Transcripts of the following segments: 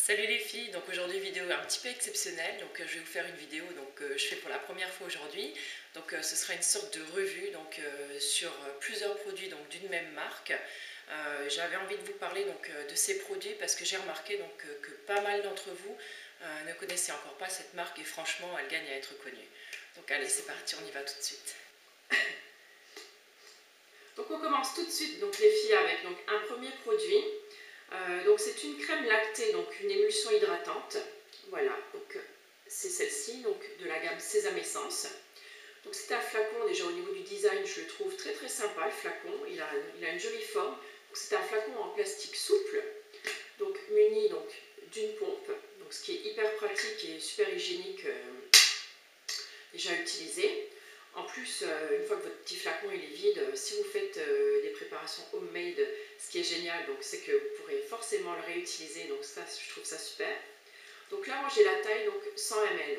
Salut les filles, donc aujourd'hui vidéo un petit peu exceptionnelle, donc je vais vous faire une vidéo je fais pour la première fois aujourd'hui, ce sera une sorte de revue sur plusieurs produits d'une même marque. J'avais envie de vous parler de ces produits parce que j'ai remarqué que pas mal d'entre vous ne connaissaient encore pas cette marque et franchement elle gagne à être connue. Donc allez c'est parti, on y va tout de suite. Donc on commence tout de suite les filles avec un premier produit. C'est une crème lactée, donc une émulsion hydratante. Voilà, c'est celle-ci, de la gamme Sésame Essence. Donc c'est un flacon, déjà au niveau du design, je le trouve très très sympa le flacon. Il a une jolie forme. C'est un flacon en plastique souple, muni d'une pompe, ce qui est hyper pratique et super hygiénique déjà utilisé. En plus, une fois que votre petit flacon il est vide, si vous faites des préparations homemade, ce qui est génial, c'est que vous pourrez forcément le réutiliser, donc ça, je trouve ça super. Donc là, moi j'ai la taille 100 ml.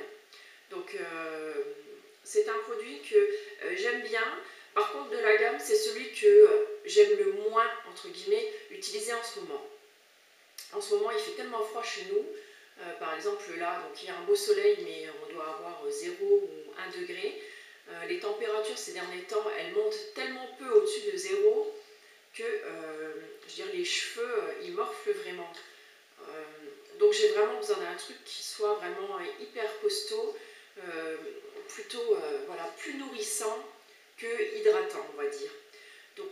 C'est un produit que j'aime bien. Par contre, de la gamme, c'est celui que j'aime le moins, entre guillemets, utiliser en ce moment. En ce moment, il fait tellement froid chez nous. Par exemple, là, il y a un beau soleil, mais on doit avoir 0 ou 1 degré. Les températures ces derniers temps, elles montent tellement peu au-dessus de 0 que je veux dire, les cheveux, ils morflent vraiment. Donc j'ai vraiment besoin d'un truc qui soit vraiment hyper costaud, plutôt voilà, plus nourrissant que hydratant, on va dire. Donc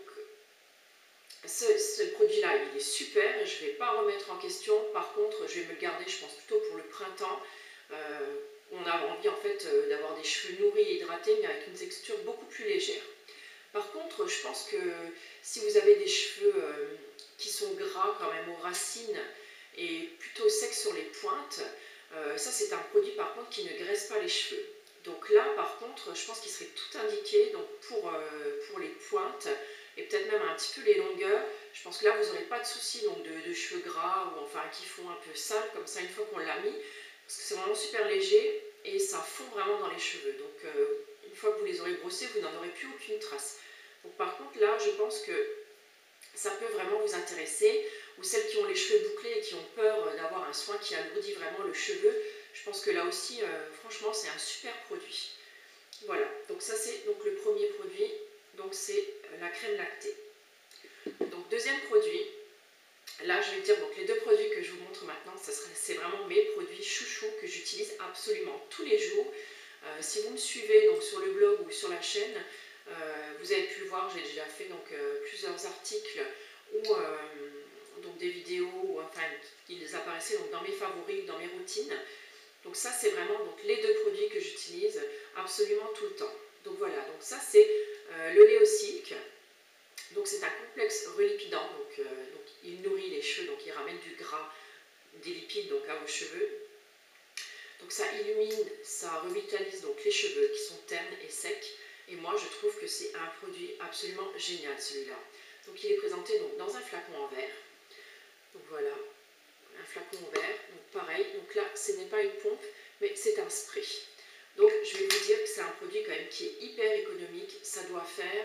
ce produit-là, il est super, je ne vais pas remettre en question. Par contre, je vais me le garder, je pense, plutôt pour le printemps. On a envie en fait d'avoir des cheveux nourris et hydratés, mais avec une texture beaucoup plus légère. Par contre, je pense que si vous avez des cheveux qui sont gras quand même aux racines et plutôt secs sur les pointes, ça c'est un produit par contre qui ne graisse pas les cheveux. Donc là par contre, je pense qu'il serait tout indiqué pour les pointes et peut-être même un petit peu les longueurs. Je pense que là vous n'aurez pas de souci de cheveux gras ou enfin qui font un peu sale comme ça une fois qu'on l'a mis, parce que c'est vraiment super léger et ça fond vraiment dans les cheveux. Donc une fois que vous les aurez brossés, vous n'en aurez plus aucune trace. Donc par contre là, je pense que ça peut vraiment vous intéresser, ou celles qui ont les cheveux bouclés et qui ont peur d'avoir un soin qui alourdit vraiment le cheveu. Je pense que là aussi, franchement, c'est un super produit. Voilà, donc ça c'est le premier produit, c'est la crème lactée. Donc deuxième produit, là je vais dire les deux produits que je vous montre maintenant, c'est vraiment mes produits chouchous que j'utilise absolument tous les jours. Si vous me suivez sur le blog ou sur la chaîne, vous avez pu voir, j'ai déjà fait plusieurs articles ou des vidéos, enfin ils apparaissaient dans mes favoris, dans mes routines. Donc ça c'est vraiment les deux produits que j'utilise absolument tout le temps. Donc voilà, donc ça c'est le Léo Silk. Donc c'est un complexe relipidant, il nourrit les cheveux, il ramène du gras, des lipides à vos cheveux. Donc ça illumine, ça revitalise les cheveux qui sont ternes et secs. Et moi je trouve que c'est un produit absolument génial celui-là. Donc il est présenté dans un flacon en verre. Donc voilà, un flacon en verre. Donc pareil, là ce n'est pas une pompe, mais c'est un spray. Donc je vais vous dire que c'est un produit quand même qui est hyper économique. Ça doit faire,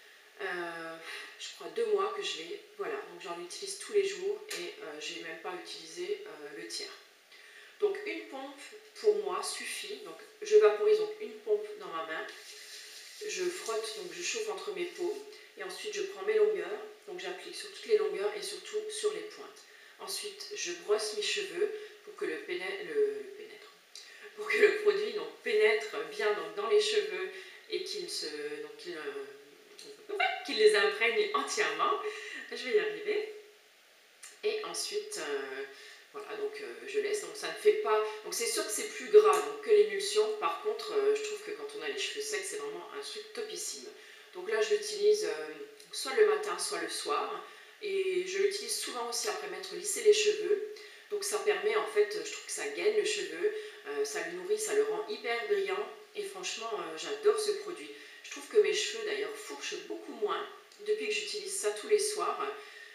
je crois, 2 mois que je l'ai. Voilà, donc j'en utilise tous les jours et je n'ai même pas utilisé le tiers. Donc une pompe pour moi suffit. Donc je vaporise une pompe dans ma main. Je frotte, je chauffe entre mes peaux et ensuite je prends mes longueurs, j'applique sur toutes les longueurs et surtout sur les pointes. Ensuite je brosse mes cheveux pour que le produit pénètre bien dans les cheveux et qu'il les imprègne entièrement. Je vais y arriver. Et ensuite voilà, je laisse, ça ne fait pas, c'est sûr que c'est plus gras que l'émulsion. Par contre je trouve que quand on a les cheveux secs c'est vraiment un truc topissime. Donc là je l'utilise soit le matin soit le soir, et je l'utilise souvent aussi après m'être lissé les cheveux. Donc ça permet en fait, je trouve que ça gaine le cheveu, ça le nourrit, ça le rend hyper brillant, et franchement j'adore ce produit. Je trouve que mes cheveux d'ailleurs fourchent beaucoup moins depuis que j'utilise ça tous les soirs.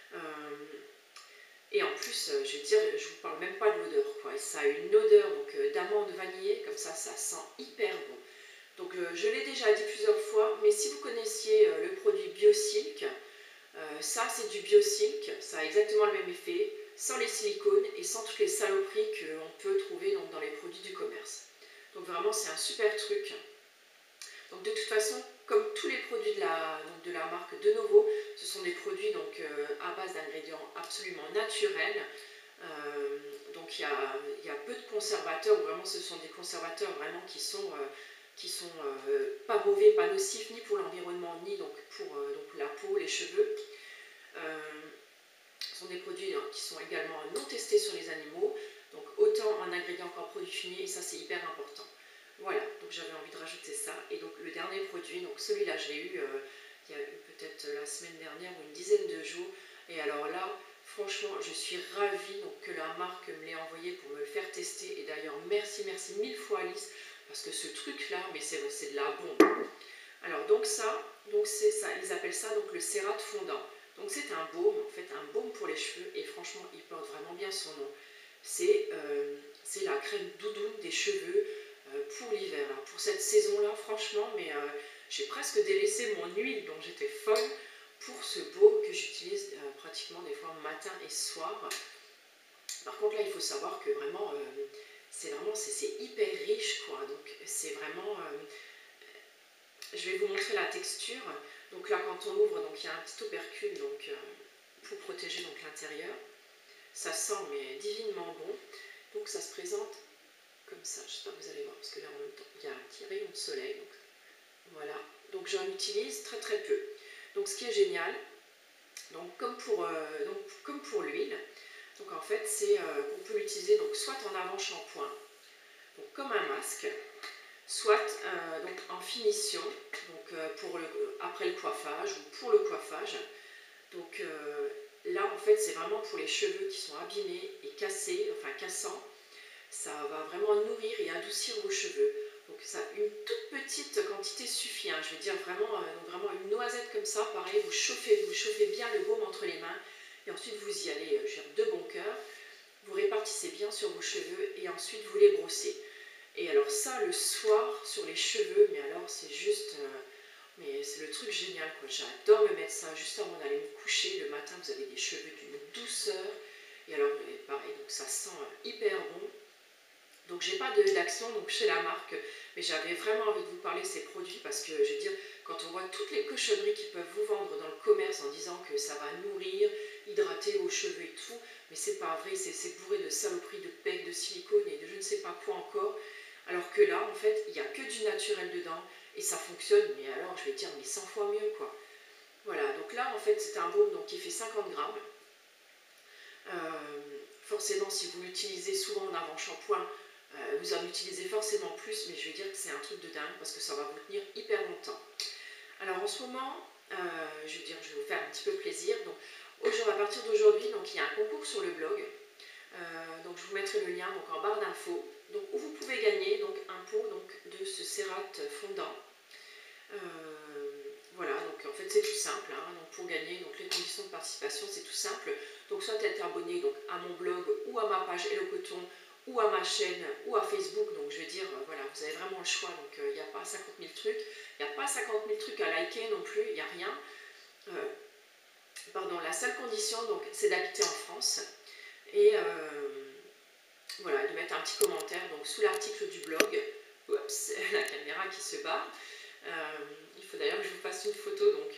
Et en plus, je veux dire, je vous parle même pas de l'odeur, quoi. Ça a une odeur d'amande vanillée, comme ça sent hyper bon. Donc je l'ai déjà dit plusieurs fois, mais si vous connaissiez le produit BioSilk, ça c'est du BioSilk, ça a exactement le même effet. sans les silicones et sans toutes les saloperies qu'on peut trouver donc, dans les produits du commerce. Donc vraiment c'est un super truc. Donc de toute façon, comme tous les produits de la marque De Novo, ce sont des produits donc, à base d'ingrédients absolument naturels. Donc il y a peu de conservateurs, vraiment ce sont des conservateurs vraiment qui sont pas mauvais, pas nocifs ni pour l'environnement ni donc pour donc la peau, les cheveux. Ce sont des produits hein, qui sont également non testés sur les animaux, donc autant en ingrédients qu'en produits finis, et ça c'est hyper important. Voilà, donc j'avais envie de rajouter ça. Et donc le dernier produit, donc celui-là je l'ai eu il y a peut-être la semaine dernière ou une dizaine de jours. Et alors là, franchement, je suis ravie donc, que la marque me l'ait envoyé pour me le faire tester. Et d'ailleurs, merci mille fois Alice, parce que ce truc-là, mais c'est de la bombe. Alors donc ça, ils appellent ça donc le cérate fondant. Donc c'est un baume, en fait un baume pour les cheveux, et franchement, il porte vraiment bien son nom. C'est la crème doudoune des cheveux pour l'hiver. Pour cette saison-là, franchement, mais j'ai presque délaissé mon huile dont j'étais folle pour ce baume que j'utilise pratiquement des fois matin et soir. Par contre là il faut savoir que vraiment c'est hyper riche quoi, donc c'est vraiment je vais vous montrer la texture. Donc là quand on ouvre, donc il y a un petit opercule donc pour protéger donc l'intérieur. Ça sent mais divinement bon. Donc ça se présente comme ça, je ne sais pas, vous allez voir parce que là en même temps il y a un petit rayon de soleil, donc voilà. Donc j'en utilise très peu. Donc ce qui est génial, donc comme pour l'huile, donc en fait c'est on peut l'utiliser donc soit en avant-shampoing, donc comme un masque, soit donc en finition, donc après le coiffage ou pour le coiffage. Donc là en fait c'est vraiment pour les cheveux qui sont abîmés et cassés, enfin cassants. Ça va vraiment nourrir et adoucir vos cheveux. Donc ça, une toute petite quantité suffit, hein. Je veux dire vraiment une noisette comme ça, pareil, vous chauffez bien le baume entre les mains et ensuite vous y allez de bon cœur, vous répartissez bien sur vos cheveux et ensuite vous les brossez. Et alors ça, le soir, sur les cheveux, mais alors c'est juste, mais c'est le truc génial quoi. J'adore me mettre ça juste avant d'aller me coucher. Le matin, vous avez des cheveux d'une douceur et alors pareil, donc ça sent hyper bon. Donc j'ai pas d'action chez la marque, mais j'avais vraiment envie de vous parler de ces produits parce que je veux dire, quand on voit toutes les cochonneries qu'ils peuvent vous vendre dans le commerce en disant que ça va nourrir, hydrater vos cheveux et tout, mais c'est pas vrai, c'est bourré de saloperies, de pecs, de silicone et de je ne sais pas quoi encore, alors que là en fait il n'y a que du naturel dedans et ça fonctionne, mais alors je vais dire mais 100 fois mieux quoi. Voilà, donc là en fait c'est un baume donc, qui fait 50 grammes. Forcément si vous l'utilisez souvent en avant-shampoing, vous en utilisez forcément plus, mais je vais dire que c'est un truc de dingue parce que ça va vous tenir hyper longtemps. Alors en ce moment, je vais vous faire un petit peu plaisir. Donc à partir d'aujourd'hui, il y a un concours sur le blog. Donc je vous mettrai le lien donc, en barre d'infos, où vous pouvez gagner donc, un pot de ce cérate fondant. Voilà, donc en fait c'est tout simple, hein, donc pour gagner donc, les conditions de participation c'est tout simple. Donc soit être abonné donc, à mon blog ou à ma page Hello Coton ou à ma chaîne ou à Facebook, donc je vais dire voilà, vous avez vraiment le choix, donc il n'y a pas 50 000 trucs, il n'y a pas 50 000 trucs à liker non plus, il n'y a rien. Pardon, la seule condition donc c'est d'habiter en France et voilà, de mettre un petit commentaire donc sous l'article du blog. Oups, la caméra qui se barre. Il faut d'ailleurs que je vous fasse une photo donc,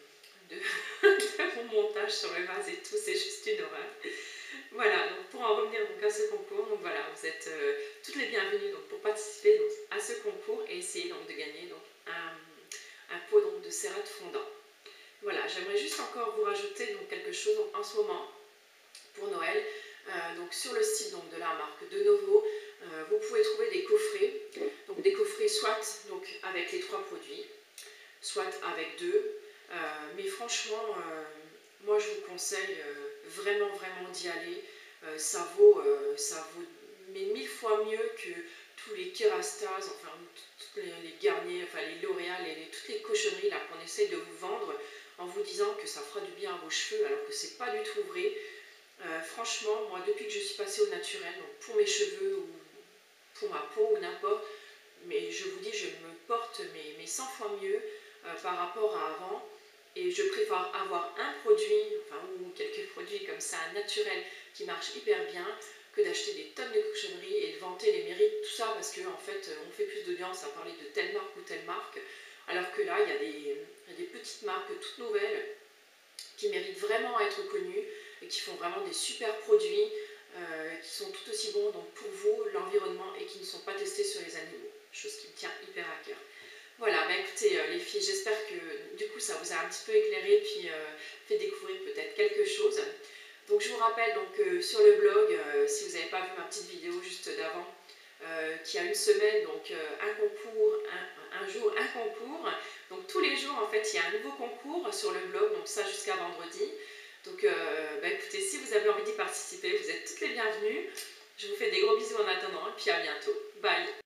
de mon montage sur le vase et tout, c'est juste une horreur. Voilà, donc pour en revenir donc, à ce concours, donc voilà, vous êtes toutes les bienvenues donc, pour participer donc, à ce concours et essayer donc, de gagner donc, un pot donc, de cérate fondant. Voilà, j'aimerais juste encore vous rajouter donc, quelque chose donc, en ce moment pour Noël. Donc sur le site donc, de la marque De Novo, vous pouvez trouver des coffrets, donc des coffrets soit donc, avec les 3 produits, soit avec 2, mais franchement, moi je vous conseille vraiment d'y aller, ça vaut mais 1000 fois mieux que tous les Kerastase, enfin tous les Garnier, enfin les L'Oréal et toutes les cochonneries là qu'on essaye de vous vendre en vous disant que ça fera du bien à vos cheveux alors que c'est pas du tout vrai. Franchement, moi depuis que je suis passée au naturel, donc pour mes cheveux ou pour ma peau ou n'importe, mais je vous dis, je me porte mais 100 fois mieux par rapport à avant. Et je préfère avoir un produit, enfin, ou quelques produits comme ça, naturels, qui marchent hyper bien, que d'acheter des tonnes de cochonneries et de vanter les mérites, tout ça, parce qu'en fait, on fait plus d'audience à parler de telle marque ou telle marque, alors que là, il y a des petites marques toutes nouvelles qui méritent vraiment à être connues et qui font vraiment des super produits qui sont tout aussi bons donc pour vous, l'environnement et qui ne sont pas testés sur les animaux, chose qui me tient hyper à cœur. Voilà, bah écoutez les filles, j'espère que du coup ça vous a un petit peu éclairé puis fait découvrir peut-être quelque chose. Donc je vous rappelle donc sur le blog, si vous n'avez pas vu ma petite vidéo juste d'avant, qu'il y a une semaine, donc un concours, un jour, un concours. Donc tous les jours en fait il y a un nouveau concours sur le blog, donc ça jusqu'à vendredi. Donc bah écoutez, si vous avez envie d'y participer, vous êtes toutes les bienvenues. Je vous fais des gros bisous en attendant et puis à bientôt. Bye!